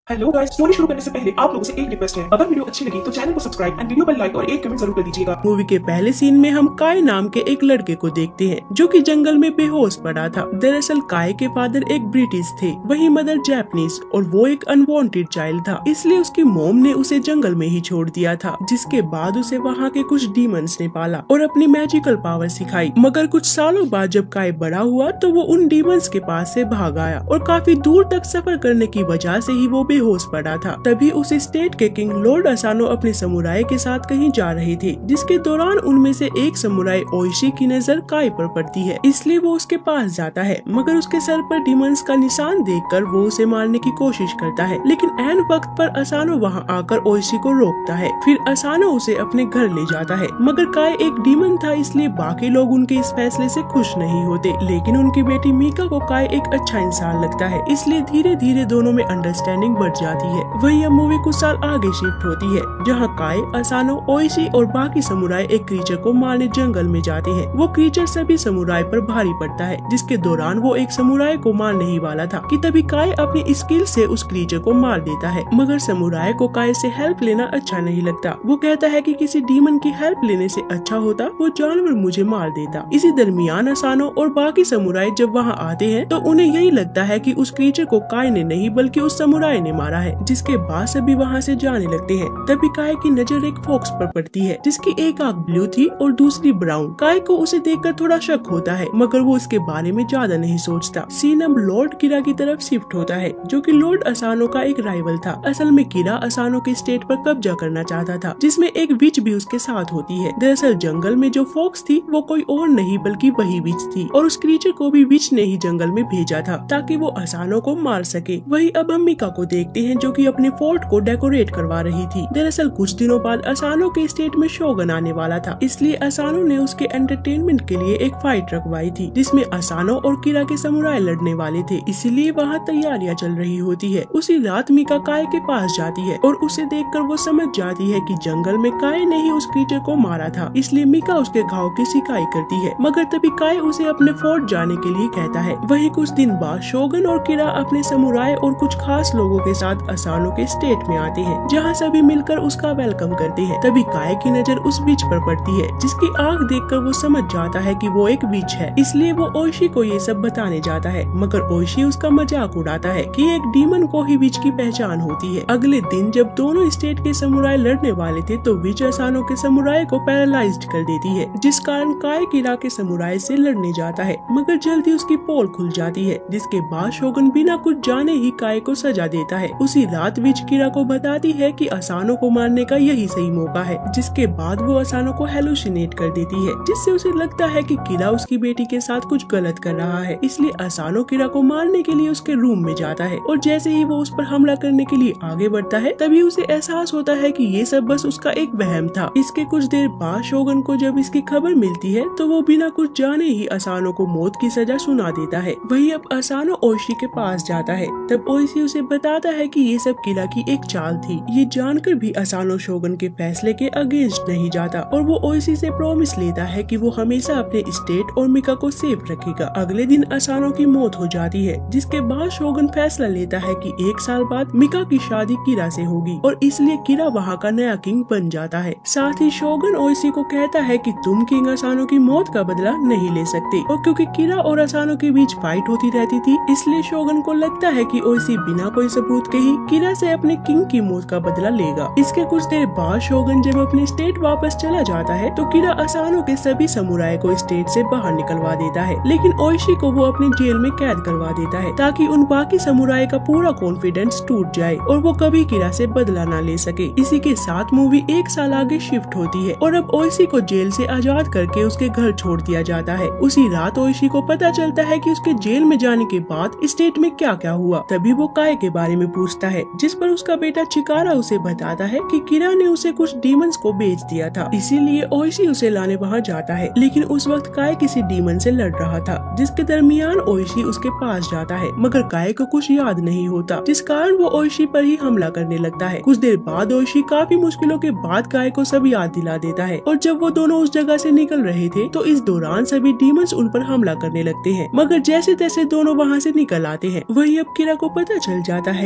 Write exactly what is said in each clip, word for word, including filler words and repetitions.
Hello guys, story शुरू करने से पहले आप लोगों से एक रिक्वेस्ट है। अगर वीडियो अच्छी लगी तो चैनल को सब्सक्राइब एंड वीडियो पर लाइक और एक कमेंट जरूर कर दीजिएगा। मूवी के पहले सीन में हम काय नाम के एक लड़के को देखते हैं जो कि जंगल में बेहोश पड़ा था। दरअसल काय के फादर एक ब्रिटिश थे, वही मदर जापानीज, और वो एक अनवांटेड चाइल्ड था, इसलिए उसकी मॉम ने उसे जंगल में ही छोड़ दिया था। जिसके बाद उसे वहाँ के कुछ डीमंस ने पाला और अपनी मैजिकल पावर सिखाई। मगर कुछ सालों बाद जब काय बड़ा हुआ तो वो उन डीमंस के पास से भाग आया और काफी दूर तक सफर करने की वजह से ही वो बेहोश पड़ा था। तभी उस स्टेट के किंग लॉर्ड असानो अपने समुराई के साथ कहीं जा रहे थे, जिसके दौरान उनमें से एक समुराई ओइशी की नजर काय पर पड़ती है, इसलिए वो उसके पास जाता है। मगर उसके सर पर डिमंस का निशान देखकर वो उसे मारने की कोशिश करता है, लेकिन ऐन वक्त पर असानो वहाँ आकर ओइशी को रोकता है। फिर असानो उसे अपने घर ले जाता है। मगर काय एक डीमन था, इसलिए बाकी लोग उनके इस फैसले से खुश नहीं होते, लेकिन उनकी बेटी मीका को काय एक अच्छा इंसान लगता है, इसलिए धीरे धीरे दोनों में अंडरस्टैंडिंग बढ़ जाती है। वही अब मूवी कुछ साल आगे शिफ्ट होती है, जहाँ काय, असानो, ओइशी और बाकी समुराई एक क्रीचर को मारने जंगल में जाते हैं। वो क्रीचर सभी समुराई पर भारी पड़ता है, जिसके दौरान वो एक समुराई को मारने ही वाला था कि तभी काय अपनी स्किल से उस क्रीचर को मार देता है। मगर समुराई को काय से हेल्प लेना अच्छा नहीं लगता। वो कहता है कि किसी डीमन की हेल्प लेने से अच्छा होता वो जानवर मुझे मार देता। इसी दरमियान असानो और बाकी समुराई जब वहाँ आते हैं तो उन्हें यही लगता है कि उस क्रीचर को काय ने नहीं बल्कि उस समुराई ने मारा है, जिसके बाद सभी वहाँ से जाने लगते हैं। तभी काय की नजर एक फॉक्स पर पड़ती है, जिसकी एक आंख ब्लू थी और दूसरी ब्राउन। काय को उसे देखकर थोड़ा शक होता है, मगर वो इसके बारे में ज्यादा नहीं सोचता। सीन अब लॉर्ड किरा की तरफ शिफ्ट होता है, जो कि लॉर्ड असानो का एक राइवल था। असल में किरा असानो के स्टेट पर कब्जा करना चाहता था, जिसमें एक विच भी उसके साथ होती है। दरअसल जंगल में जो फॉक्स थी वो कोई और नहीं बल्कि वही विच थी, और उस क्रीचर को भी विच ने ही जंगल में भेजा था ताकि वो असानो को मार सके। वही अब हम मीका को देखते हैं, जो कि अपने फोर्ट को डेकोरेट करवा रही थी। दरअसल कुछ दिनों बाद असानो के स्टेट में शोगन आने वाला था, इसलिए असानो ने उसके एंटरटेनमेंट के लिए एक फाइट रखवाई थी, जिसमें असानो और किरा के समुराई लड़ने वाले थे, इसीलिए वहाँ तैयारियां चल रही होती है। उसी रात मीका काय के पास जाती है और उसे देखकर वो समझ जाती है कि जंगल में काय ने ही उस क्रीचर को मारा था, इसलिए मीका उसके घाव की सिकाई करती है। मगर तभी काय उसे अपने फोर्ट जाने के लिए कहता है। वही कुछ दिन बाद शोगन और किरा अपने समुराई और कुछ खास लोगों के साथ असानो के स्टेट में आते हैं, जहाँ सभी मिलकर उसका वेलकम करते हैं। तभी काय की नजर उस विच पर पड़ती है, जिसकी आंख देखकर वो समझ जाता है कि वो एक विच है, इसलिए वो ओइशी को ये सब बताने जाता है। मगर ओइशी उसका मजाक उड़ाता है कि एक डीमन को ही विच की पहचान होती है। अगले दिन जब दोनों स्टेट के समुराई लड़ने वाले थे तो विच असानो के समुराई को पैरालाइज्ड कर देती है, जिस कारण काय किरा के समुराई से लड़ने जाता है, मगर जल्दी उसकी पोल खुल जाती है, जिसके बाद शोगन बिना कुछ जाने ही काय को सजा देता है। उसी रात विच किरा को बताती है कि असानो को मारने का यही सही मौका है, जिसके बाद वो असानो को हेलुसिनेट कर देती है, जिससे उसे लगता है कि किरा उसकी बेटी के साथ कुछ गलत कर रहा है। इसलिए असानो किरा को मारने के लिए उसके रूम में जाता है, और जैसे ही वो उस पर हमला करने के लिए आगे बढ़ता है तभी उसे एहसास होता है कि ये सब बस उसका एक वहम था। इसके कुछ देर बाद शोगन को जब इसकी खबर मिलती है तो वो बिना कुछ जाने ही असानो को मौत की सजा सुना देता है। वही अब असानो ओइशी के पास जाता है, तब ओइशी उसे बताता है कि ये सब किरा की एक चाल थी। ये जानकर भी असानो शोगन के फैसले के अगेंस्ट नहीं जाता, और वो ओइशी से प्रॉमिस लेता है कि वो हमेशा अपने स्टेट और मीका को सेफ रखेगा। अगले दिन असानो की मौत हो जाती है, जिसके बाद शोगन फैसला लेता है कि एक साल बाद मीका की शादी किरा से होगी, और इसलिए किरा वहाँ का नया किंग बन जाता है। साथ ही शोगन ओइशी को कहता है कि तुम किंग असानो की मौत का बदला नहीं ले सकते, और क्योंकि किरा और असानो के बीच फाइट होती रहती थी, इसलिए शोगन को लगता है कि ओइशी बिना कोई सबूत के ही किरा से अपने किंग की मौत का बदला लेगा। इसके कुछ देर बाद शोगन जब अपने स्टेट वापस चला जाता है तो किरा असानो के सभी समुराई को स्टेट से बाहर निकलवा देता है, लेकिन ओइशी को वो अपने जेल में कैद करवा देता है ताकि उन बाकी समुराई का पूरा कॉन्फिडेंस टूट जाए और वो कभी किरा से बदला ना ले सके। इसी के साथ मूवी एक साल आगे शिफ्ट होती है, और अब ओइशी को जेल से आजाद करके उसके घर छोड़ दिया जाता है। उसी रात ओइशी को पता चलता है कि उसके जेल में जाने के बाद स्टेट में क्या क्या हुआ। तभी वो काय के बारे में पूछता है, जिस पर उसका बेटा चिकारा उसे बताता है कि किरा ने उसे कुछ डीमंस को बेच दिया था, इसीलिए ओइशी उसे लाने वहाँ जाता है। लेकिन उस वक्त काय किसी डीमन से लड़ रहा था, जिसके दरमियान ओइशी उसके पास जाता है, मगर काय को कुछ याद नहीं होता, जिस कारण वो ओइशी पर ही हमला करने लगता है। कुछ देर बाद ओइशी काफी मुश्किलों के बाद काय को सब याद दिला देता है, और जब वो दोनों उस जगह से निकल रहे थे तो इस दौरान सभी डीमंस उन पर हमला करने लगते हैं, मगर जैसे तैसे दोनों वहाँ से निकल आते हैं। वही अब किरा को पता चल जाता है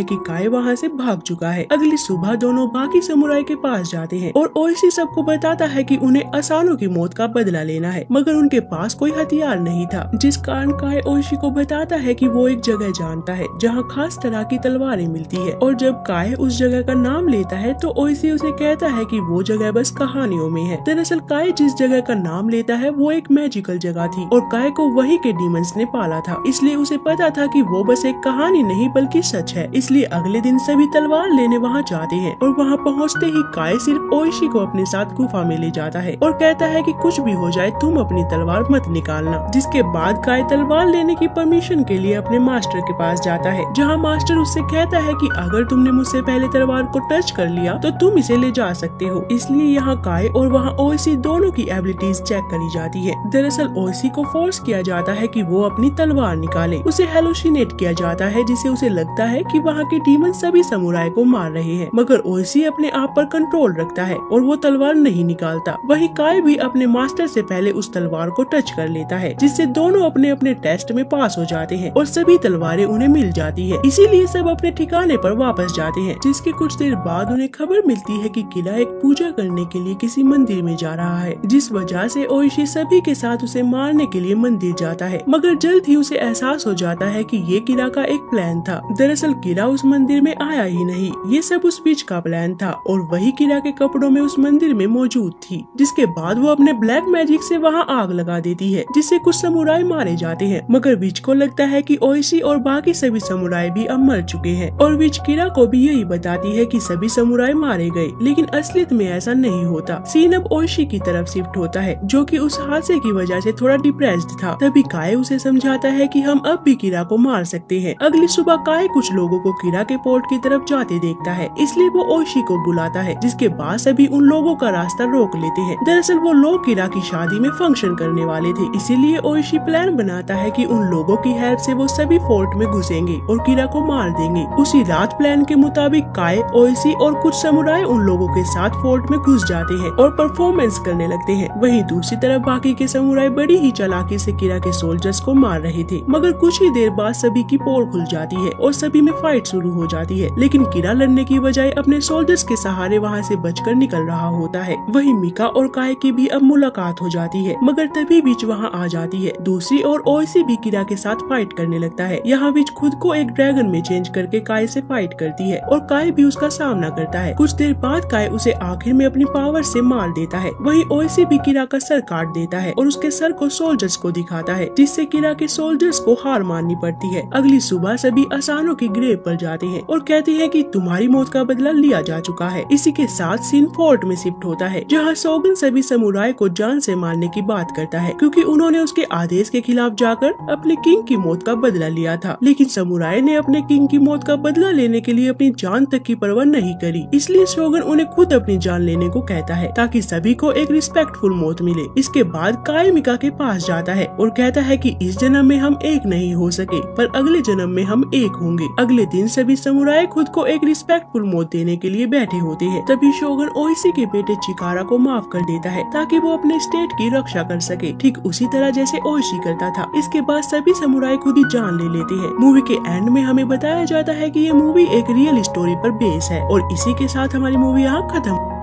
कि काई वहाँ से भाग चुका है। अगली सुबह दोनों बाकी समुराई के पास जाते हैं और ओइशी सबको बताता है कि उन्हें असानो की मौत का बदला लेना है, मगर उनके पास कोई हथियार नहीं था, जिस कारण काई ओइशी को बताता है कि वो एक जगह जानता है जहाँ खास तरह की तलवारें मिलती है। और जब काई उस जगह का नाम लेता है तो ओइशी उसे कहता है कि वो जगह बस कहानियों में है। दरअसल काई जिस जगह का नाम लेता है वो एक मैजिकल जगह थी और काई को वही के डीमंस ने पाला था, इसलिए उसे पता था कि वो बस एक कहानी नहीं बल्कि सच है। इसलिए अगले दिन सभी तलवार लेने वहाँ जाते हैं और वहाँ पहुँचते ही काई सिर्फ ओइशी को अपने साथ गुफा में ले जाता है और कहता है कि कुछ भी हो जाए तुम अपनी तलवार मत निकालना। जिसके बाद काई तलवार लेने की परमिशन के लिए अपने मास्टर के पास जाता है, जहाँ मास्टर उससे कहता है कि अगर तुमने मुझसे पहले तलवार को टच कर लिया तो तुम इसे ले जा सकते हो। इसलिए यहाँ काई और वहाँ ओइशी दोनों की एबिलिटीज चेक करी जाती है। दरअसल ओइशी को फोर्स किया जाता है कि वो अपनी तलवार निकाले। उसे हेलुसिनेट किया जाता है जिसे उसे लगता है कि वहाँ के डीमन सभी समुराई को मार रहे हैं, मगर ओइशी अपने आप पर कंट्रोल रखता है और वो तलवार नहीं निकालता। वहीं काई भी अपने मास्टर से पहले उस तलवार को टच कर लेता है, जिससे दोनों अपने अपने टेस्ट में पास हो जाते हैं और सभी तलवारें उन्हें मिल जाती है। इसीलिए सब अपने ठिकाने पर वापस जाते हैं। जिसके कुछ देर बाद उन्हें खबर मिलती है कि किला एक पूजा करने के लिए किसी मंदिर में जा रहा है, जिस वजह से ओइशी सभी के साथ उसे मारने के लिए मंदिर जाता है, मगर जल्द ही उसे एहसास हो जाता है कि ये किला का एक प्लान था। दरअसल किला उस मंदिर में आया ही नहीं, ये सब उस विच का प्लान था और वही किला के कपड़ों में उस मंदिर में मौजूद थी। जिसके बाद वो अपने ब्लैक मैजिक से वहाँ आग लगा देती है, जिससे कुछ समुराई मारे जाते हैं, मगर विच को लगता है कि ओइशी और बाकी सभी समुराई भी अब मर चुके हैं और विच किला को भी यही बताती है कि सभी समुराई मारे गए, लेकिन असलियत में ऐसा नहीं होता। सीन अब ओइशी की तरफ शिफ्ट होता है, जो कि उस हादसे की वजह से थोड़ा डिप्रेस्ड था। तभी काई उसे समझाता है कि हम अब भी किरा को मार सकते हैं। अगली सुबह काई कुछ लोगों को किरा के पोर्ट की तरफ जाते देखता है, इसलिए वो ओइशी को बुलाता है, जिसके बाद सभी उन लोगों का रास्ता रोक लेते हैं। दरअसल वो लोग किरा की शादी में फंक्शन करने वाले थे, इसीलिए ओइशी प्लान बनाता है कि उन लोगों की हेल्प से वो सभी फोर्ट में घुसेंगे और किरा को मार देंगे। उसी रात प्लान के मुताबिक काई, ओइशी और कुछ समुराई उन लोगों के साथ फोर्ट में घुस जाते हैं और परफॉर्मेंस करने लगते हैं। वहीं दूसरी तरफ बाकी के समुराई बड़ी ही चालाकी से किरा के सोल्जर्स को मार रहे थे, मगर कुछ ही देर बाद सभी की पोल खुल जाती है और सभी में फाइट शुरू हो जाती है। लेकिन किरा लड़ने की बजाय अपने सोल्जर्स के सहारे वहाँ से बचकर निकल रहा होता है। वहीं मिका और काई की भी अब मुलाकात हो जाती है, मगर तभी बीच वहाँ आ जाती है। दूसरी ओर ओइशी भी किरा के साथ फाइट करने लगता है। यहाँ बीच खुद को एक ड्रैगन में चेंज करके काई से फाइट करती है और काई भी उसका सामना करता है। कुछ देर बाद काई उसे आखिर में अपनी पावर से मार देता है। वहीं ओइशी भी किरा का सर काट देता है और उसके सर को सोल्जर्स को दिखाता है, जिससे किरा के सोल्जर्स को हार माननी पड़ती है। अगली सुबह सभी असानो की ग्रेव पर जाते हैं और कहते हैं कि तुम्हारी मौत का बदला लिया जा चुका है। इसी के साथ सीन फोर्ट में शिफ्ट होता है, जहाँ सोगन सभी समुराई को जान से मारने की बात करता है, क्योंकि उन्होंने उसके आदेश के खिलाफ जाकर अपने किंग की मौत का बदला लिया था। लेकिन समुराई ने अपने किंग की मौत का बदला लेने के लिए अपनी जान तक की परवाह नहीं करी, इसलिए सोगन उन्हें खुद अपनी जान लेने को कहता है ताकि सभी को एक रिस्पेक्टफुल मौत मिले। इसके बाद काई मिका के पास जाता है और कहता है कि इस जन्म में हम एक नहीं हो सके, पर अगले जन्म में हम एक होंगे। अगले दिन सभी समुराई खुद को एक रिस्पेक्टफुल मौत देने के लिए बैठे होते हैं। तभी शोगन ओइशी के बेटे चिकारा को माफ कर देता है ताकि वो अपने स्टेट की रक्षा कर सके, ठीक उसी तरह जैसे ओइशी करता था। इसके बाद सभी समुराई खुद ही जान ले लेते हैं। मूवी के एंड में हमें बताया जाता है कि ये मूवी एक रियल स्टोरी पर बेस है और इसी के साथ हमारी मूवी यहाँ खत्म।